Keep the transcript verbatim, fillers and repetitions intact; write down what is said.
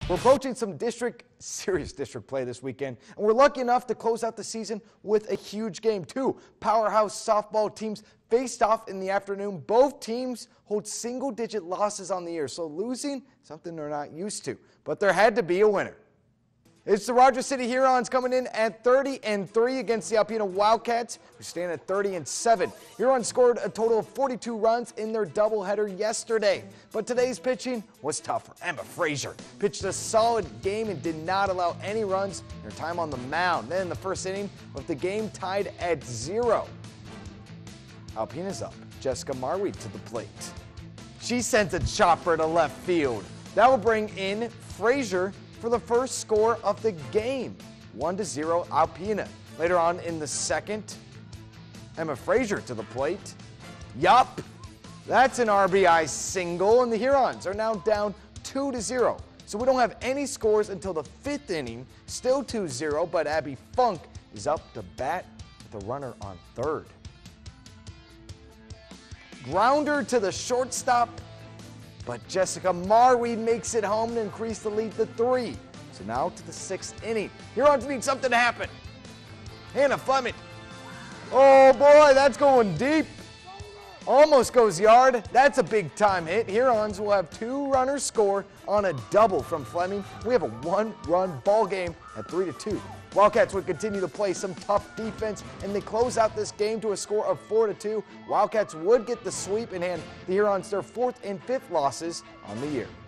We're approaching some district, serious district play this weekend, and we're lucky enough to close out the season with a huge game. Two powerhouse softball teams faced off in the afternoon. Both teams hold single-digit losses on the year, so losing, something they're not used to. But there had to be a winner. It's the Rogers City Hurons coming in at thirty and three against the Alpena Wildcats, who stand at thirty and seven. Hurons scored a total of forty-two runs in their doubleheader yesterday, but today's pitching was tougher. Emma Frazier pitched a solid game and did not allow any runs in her time on the mound. Then in the first inning, with the game tied at zero, Alpena's up. Jessica Marweed to the plate. She sends a chopper to left field. That will bring in Frazier for the first score of the game, one to zero Alpena. Later on in the second, Emma Frazier to the plate. Yup, that's an R B I single, and the Hurons are now down two to zero. So we don't have any scores until the fifth inning, still two zero, but Abby Funk is up to bat with a runner on third. Grounder to the shortstop, but Jessica Marweed makes it home to increase the lead to three. So now to the sixth inning. Hurons need something to happen. Hannah Fleming. Oh boy, that's going deep. Almost goes yard. That's a big time hit. Hurons will have two runners score on a double from Fleming. We have a one-run ball game at three to two. Wildcats would continue to play some tough defense, and they close out this game to a score of four to two. Wildcats would get the sweep and hand the Hurons their fourth and fifth losses on the year.